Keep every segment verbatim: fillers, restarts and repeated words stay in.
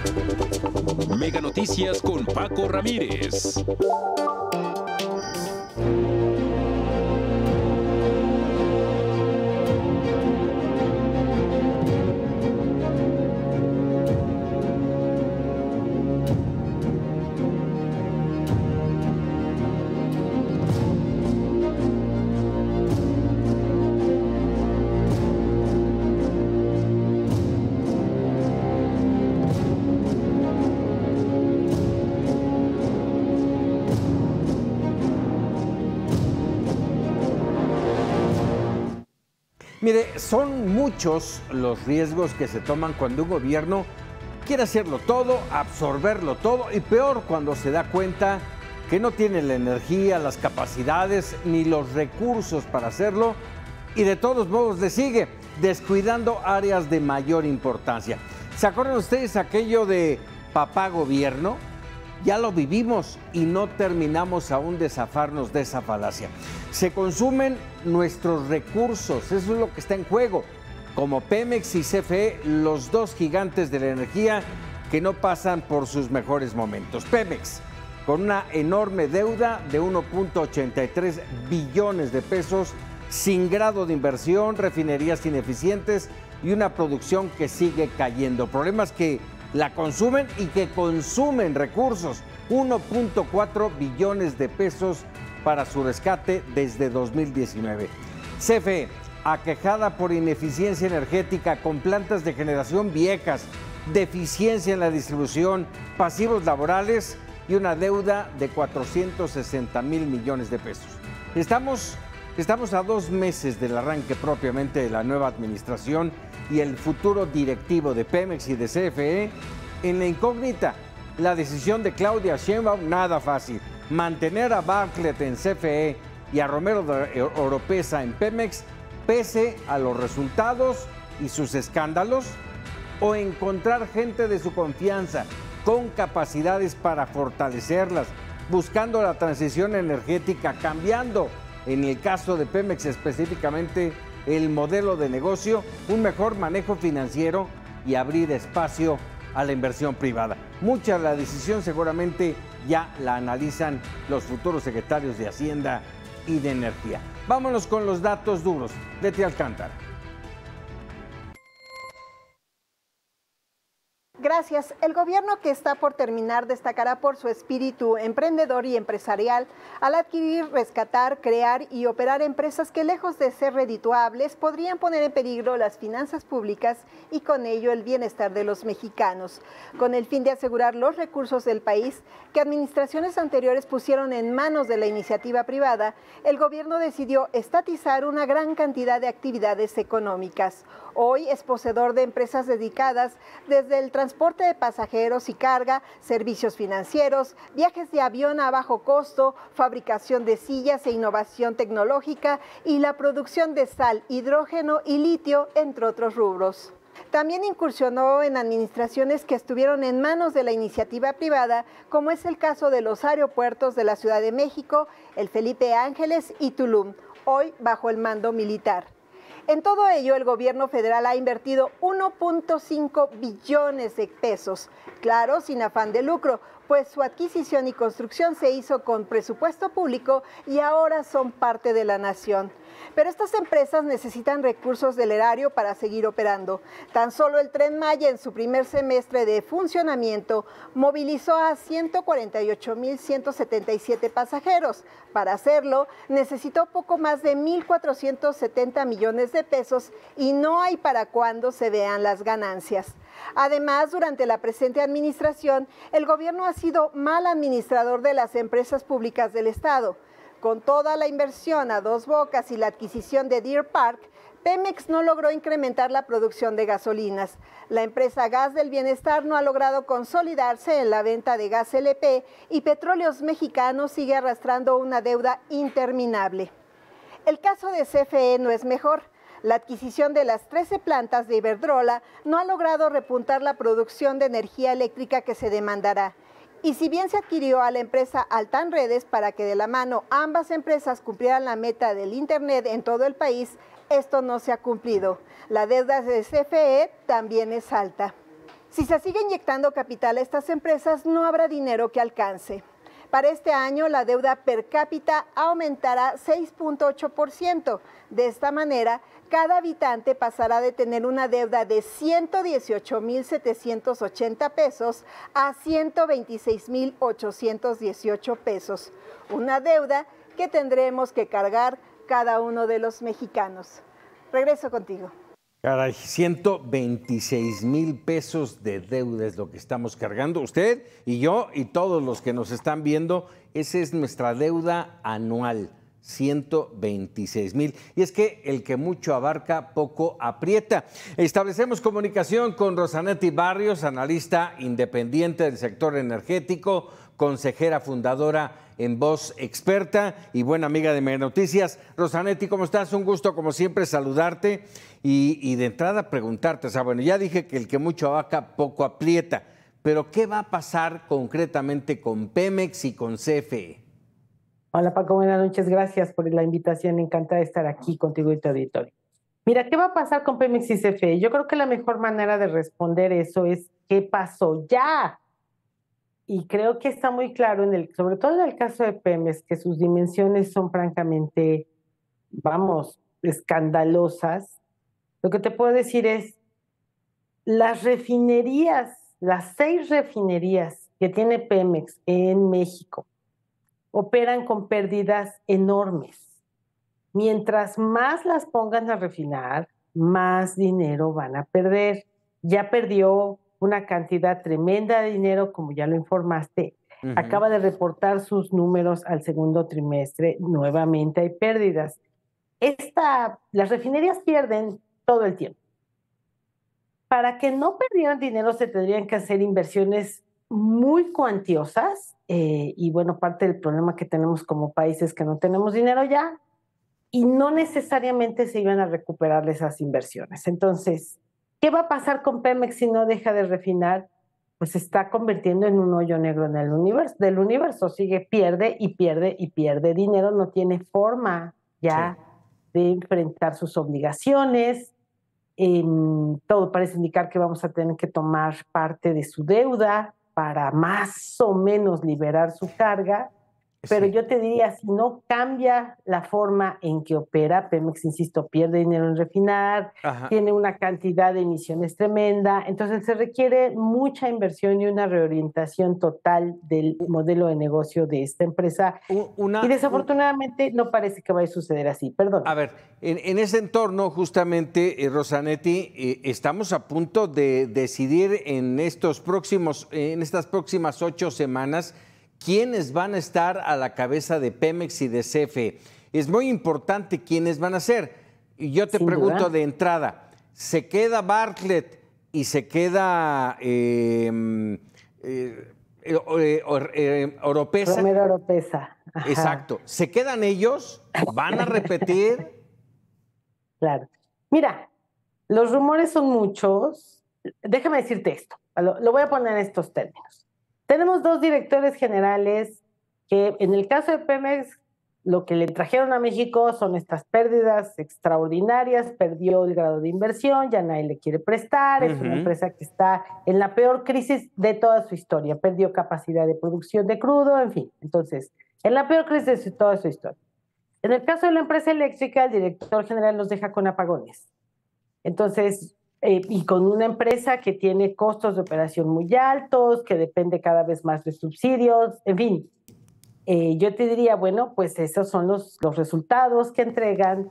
Mega Noticias con Paco Ramírez. Mire, son muchos los riesgos que se toman cuando un gobierno quiere hacerlo todo, absorberlo todo y peor cuando se da cuenta que no tiene la energía, las capacidades ni los recursos para hacerlo y de todos modos le sigue descuidando áreas de mayor importancia. ¿Se acuerdan ustedes aquello de papá gobierno? Ya lo vivimos y no terminamos aún de zafarnos de esa falacia. Se consumen nuestros recursos, eso es lo que está en juego. Como Pemex y C F E, los dos gigantes de la energía que no pasan por sus mejores momentos. Pemex, con una enorme deuda de uno punto ochenta y tres billones de pesos, sin grado de inversión, refinerías ineficientes y una producción que sigue cayendo. Problemas que la consumen y que consumen recursos, uno punto cuatro billones de pesos para su rescate desde dos mil diecinueve. C F E, aquejada por ineficiencia energética con plantas de generación viejas, deficiencia en la distribución, pasivos laborales y una deuda de cuatrocientos sesenta mil millones de pesos. Estamos, estamos a dos meses del arranque propiamente de la nueva administración y el futuro directivo de Pemex y de C F E en la incógnita. La decisión de Claudia Sheinbaum, nada fácil. Mantener a Bartlett en C F E y a Romero de Oropesa en Pemex, pese a los resultados y sus escándalos, o encontrar gente de su confianza con capacidades para fortalecerlas, buscando la transición energética, cambiando, en el caso de Pemex específicamente, el modelo de negocio, un mejor manejo financiero y abrir espacio a la inversión privada. Mucha de la decisión seguramente ya la analizan los futuros secretarios de Hacienda y de Energía. Vámonos con los datos duros. Leti Alcántara. Gracias. El gobierno que está por terminar destacará por su espíritu emprendedor y empresarial al adquirir, rescatar, crear y operar empresas que, lejos de ser redituables, podrían poner en peligro las finanzas públicas y con ello el bienestar de los mexicanos. Con el fin de asegurar los recursos del país que administraciones anteriores pusieron en manos de la iniciativa privada, el gobierno decidió estatizar una gran cantidad de actividades económicas. Hoy es poseedor de empresas dedicadas desde el transporte de pasajeros y carga, servicios financieros, viajes de avión a bajo costo, fabricación de sillas e innovación tecnológica y la producción de sal, hidrógeno y litio, entre otros rubros. También incursionó en administraciones que estuvieron en manos de la iniciativa privada, como es el caso de los aeropuertos de la Ciudad de México, el Felipe Ángeles y Tulum, hoy bajo el mando militar. En todo ello, el gobierno federal ha invertido uno punto cinco billones de pesos, claro, sin afán de lucro, pues su adquisición y construcción se hizo con presupuesto público y ahora son parte de la nación. Pero estas empresas necesitan recursos del erario para seguir operando. Tan solo el Tren Maya, en su primer semestre de funcionamiento, movilizó a ciento cuarenta y ocho mil ciento setenta y siete pasajeros. Para hacerlo, necesitó poco más de mil cuatrocientos setenta millones de pesos y no hay para cuándo se vean las ganancias. Además, durante la presente administración, el gobierno ha sido mal administrador de las empresas públicas del Estado. Con toda la inversión a dos bocas y la adquisición de Deer Park, Pemex no logró incrementar la producción de gasolinas. La empresa Gas del Bienestar no ha logrado consolidarse en la venta de gas L P y Petróleos Mexicanos sigue arrastrando una deuda interminable. El caso de C F E no es mejor. La adquisición de las trece plantas de Iberdrola no ha logrado repuntar la producción de energía eléctrica que se demandará. Y si bien se adquirió a la empresa Altán Redes para que de la mano ambas empresas cumplieran la meta del Internet en todo el país, esto no se ha cumplido. La deuda de C F E también es alta. Si se sigue inyectando capital a estas empresas, no habrá dinero que alcance. Para este año, la deuda per cápita aumentará seis punto ocho por ciento. De esta manera, cada habitante pasará de tener una deuda de ciento dieciocho mil setecientos ochenta pesos a ciento veintiséis mil ochocientos dieciocho pesos. Una deuda que tendremos que cargar cada uno de los mexicanos. Regreso contigo. Caray, ciento veintiséis mil pesos de deuda es lo que estamos cargando. Usted y yo y todos los que nos están viendo, esa es nuestra deuda anual, ciento veintiséis mil. Y es que el que mucho abarca, poco aprieta. Establecemos comunicación con Rosanetti Barrios, analista independiente del sector energético, consejera fundadora en Voz Experta y buena amiga de Mega Noticias. Rosanetti, ¿cómo estás? Un gusto, como siempre, saludarte y, y de entrada preguntarte, o sea, bueno, ya dije que el que mucho abarca, poco aprieta, pero ¿qué va a pasar concretamente con Pemex y con C F E? Hola Paco, buenas noches, gracias por la invitación, encantada de estar aquí contigo y tu auditorio. Mira, ¿qué va a pasar con Pemex y C F E? Yo creo que la mejor manera de responder eso es ¿qué pasó ya? Y creo que está muy claro, en el, sobre todo en el caso de Pemex, que sus dimensiones son francamente, vamos, escandalosas. Lo que te puedo decir es, las refinerías, las seis refinerías que tiene Pemex en México, operan con pérdidas enormes. Mientras más las pongan a refinar, más dinero van a perder. Ya perdió una cantidad tremenda de dinero, como ya lo informaste. Uh-huh. Acaba de reportar sus números al segundo trimestre. Nuevamente hay pérdidas. Esta, las refinerías pierden todo el tiempo. Para que no perdieran dinero se tendrían que hacer inversiones muy cuantiosas eh, y bueno, parte del problema que tenemos como país es que no tenemos dinero ya y no necesariamente se iban a recuperar esas inversiones. Entonces, ¿qué va a pasar con Pemex si no deja de refinar? Pues se está convirtiendo en un hoyo negro en el universo, del universo, sigue, pierde y pierde y pierde dinero, no tiene forma ya sí. de enfrentar sus obligaciones. Eh, todo parece indicar que vamos a tener que tomar parte de su deuda para más o menos liberar su carga, pero sí. yo te diría, si no cambia la forma en que opera, Pemex, insisto, pierde dinero en refinar, Ajá. tiene una cantidad de emisiones tremenda, entonces se requiere mucha inversión y una reorientación total del modelo de negocio de esta empresa, una, y desafortunadamente un... no parece que vaya a suceder así, perdón. A ver, en, en ese entorno justamente, eh, Rosanetti, eh, estamos a punto de decidir en estos próximos, en estas próximas ocho semanas quiénes van a estar a la cabeza de Pemex y de C F E. Es muy importante quiénes van a ser. Y yo te Sin pregunto duda. de entrada, ¿se queda Bartlett y se queda eh, eh, eh, eh, Oropesa? Romero Oropesa. Ajá. Exacto. ¿Se quedan ellos? ¿Van a repetir? Claro. Mira, los rumores son muchos. Déjame decirte esto. Lo, lo voy a poner en estos términos. Tenemos dos directores generales que en el caso de Pemex lo que le trajeron a México son estas pérdidas extraordinarias, perdió el grado de inversión, ya nadie le quiere prestar, uh-huh. es una empresa que está en la peor crisis de toda su historia, perdió capacidad de producción de crudo, en fin, entonces, en la peor crisis de toda su historia. En el caso de la empresa eléctrica, el director general nos deja con apagones. Entonces, Eh, y con una empresa que tiene costos de operación muy altos, que depende cada vez más de subsidios, en fin. Eh, yo te diría, bueno, pues esos son los, los resultados que entregan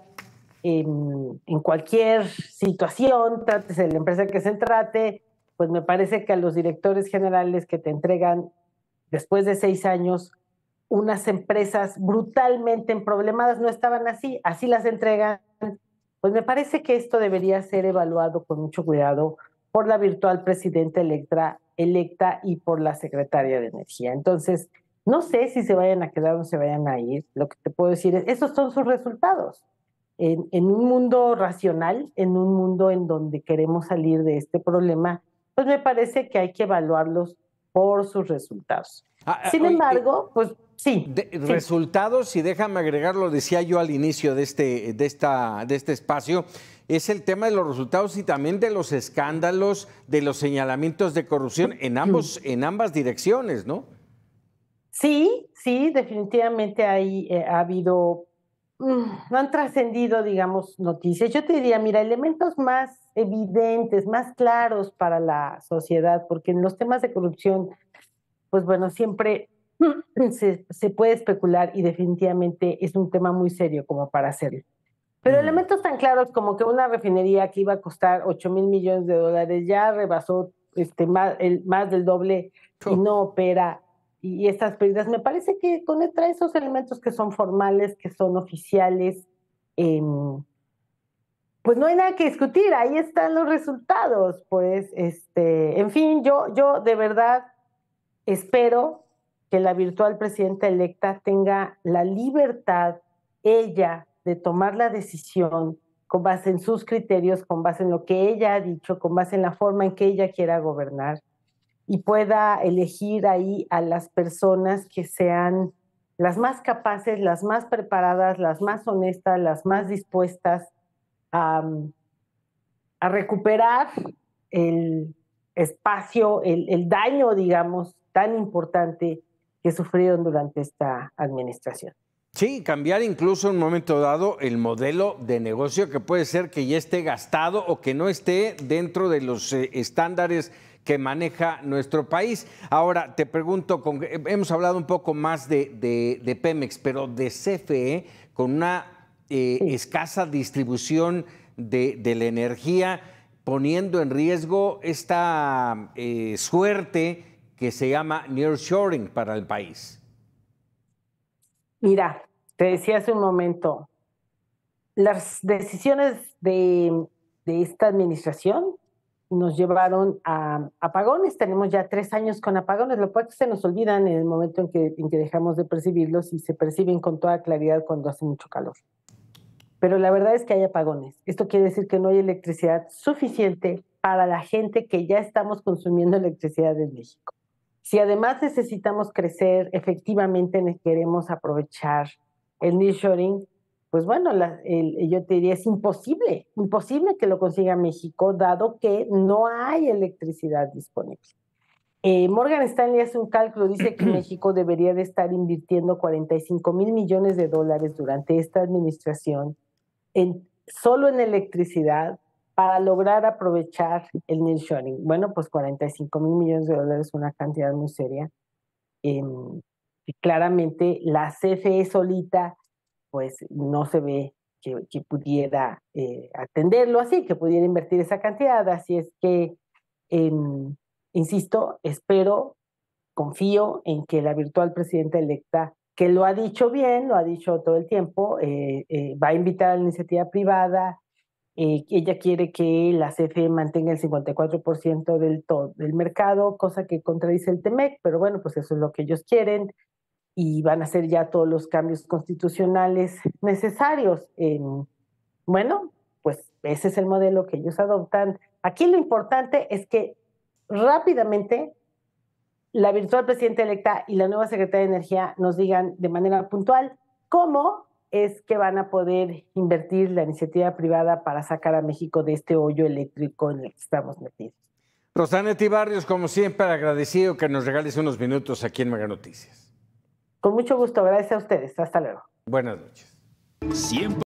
en, en cualquier situación, trátese de la empresa que se trate, pues me parece que a los directores generales que te entregan después de seis años unas empresas brutalmente problemadas no estaban así, así las entregan. Pues me parece que esto debería ser evaluado con mucho cuidado por la virtual presidenta electa, electa y por la secretaria de Energía. Entonces, no sé si se vayan a quedar o se vayan a ir. Lo que te puedo decir es, esos son sus resultados. En, en un mundo racional, en un mundo en donde queremos salir de este problema, pues me parece que hay que evaluarlos por sus resultados. Ah, Sin oye, embargo, pues Sí, De, sí. Resultados, y déjame agregar, lo decía yo al inicio de este, de, esta, de este espacio, es el tema de los resultados y también de los escándalos, de los señalamientos de corrupción en, ambos, en ambas direcciones, ¿no? Sí, sí, definitivamente hay, eh, ha habido, mm, no han trascendido, digamos, noticias. Yo te diría, mira, elementos más evidentes, más claros para la sociedad, porque en los temas de corrupción, pues bueno, siempre se, se puede especular y definitivamente es un tema muy serio como para hacerlo. Pero Mm. elementos tan claros como que una refinería que iba a costar ocho mil millones de dólares ya rebasó este, más, el, más del doble y no opera. Y, y estas pérdidas, me parece que con trae esos elementos que son formales, que son oficiales, eh, pues no hay nada que discutir, ahí están los resultados. Pues, este, en fin, yo, yo de verdad espero que la virtual presidenta electa tenga la libertad, ella, de tomar la decisión con base en sus criterios, con base en lo que ella ha dicho, con base en la forma en que ella quiera gobernar, y pueda elegir ahí a las personas que sean las más capaces, las más preparadas, las más honestas, las más dispuestas a, a recuperar el espacio, el, el daño, digamos, tan importante que sufrieron durante esta administración. Sí, cambiar incluso en un momento dado el modelo de negocio, que puede ser que ya esté gastado o que no esté dentro de los eh, estándares que maneja nuestro país. Ahora, te pregunto, con, hemos hablado un poco más de, de, de Pemex, pero de C F E, con una eh, sí. escasa distribución de, de la energía, poniendo en riesgo esta eh, suerte que se llama nearshoring para el país. Mira, te decía hace un momento, las decisiones de, de esta administración nos llevaron a apagones. Tenemos ya tres años con apagones, lo cual se nos olvidan en el momento en que, en que dejamos de percibirlos y se perciben con toda claridad cuando hace mucho calor. Pero la verdad es que hay apagones. Esto quiere decir que no hay electricidad suficiente para la gente que ya estamos consumiendo electricidad en México. Si además necesitamos crecer, efectivamente queremos aprovechar el nearshoring, pues bueno, la, el, yo te diría, es imposible, imposible que lo consiga México, dado que no hay electricidad disponible. Eh, Morgan Stanley hace un cálculo, dice que México debería de estar invirtiendo cuarenta y cinco mil millones de dólares durante esta administración en, solo en electricidad para lograr aprovechar el nearshoring. Bueno, pues cuarenta y cinco mil millones de dólares es una cantidad muy seria. Eh, y claramente la C F E solita pues no se ve que, que pudiera eh, atenderlo así, que pudiera invertir esa cantidad. Así es que, eh, insisto, espero, confío en que la virtual presidenta electa, que lo ha dicho bien, lo ha dicho todo el tiempo, eh, eh, va a invitar a la iniciativa privada. Eh, ella quiere que la C F E mantenga el cincuenta y cuatro por ciento del, del mercado, cosa que contradice el Temec, pero bueno, pues eso es lo que ellos quieren. Y van a hacer ya todos los cambios constitucionales necesarios. Eh, bueno, pues ese es el modelo que ellos adoptan. Aquí lo importante es que rápidamente la virtual presidenta electa y la nueva secretaria de Energía nos digan de manera puntual cómo es que van a poder invertir la iniciativa privada para sacar a México de este hoyo eléctrico en el que estamos metidos. Rosanetti Barrios, como siempre, agradecido que nos regales unos minutos aquí en Mega Noticias. Con mucho gusto, gracias a ustedes. Hasta luego. Buenas noches. Siempre